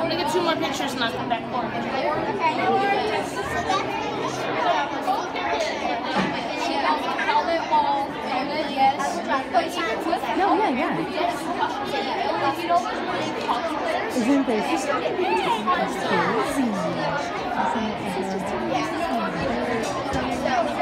I'm gonna get 2 more pictures and I'll come back for No, yeah. Isn't this just crazy?